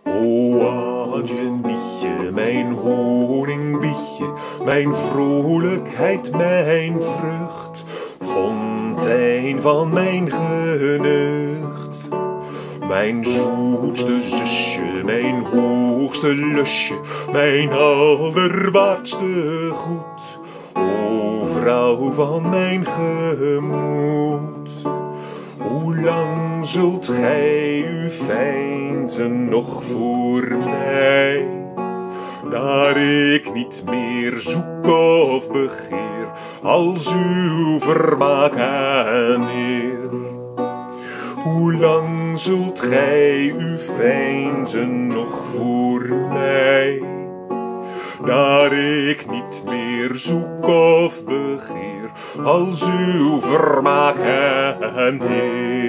O Angenietje, mijn honingh-Bietje, mijn vrolijckheyd, mijn vreugd, Fonteyn van mijn geneughd. Mijn zoetste susje, mijn hooghste lusje, mijn alderwaerdste goed. O Vrou van mijn gemoed, hoe lang zult gij u veynsen noch voor mij? Daar ik niet meer zoek of begeer als uw vermaeck en meer. Hoe lang zult gij u veynsen noch voor mij? Daar ik niet meer zoek of begeer als uw vermaeck en meer.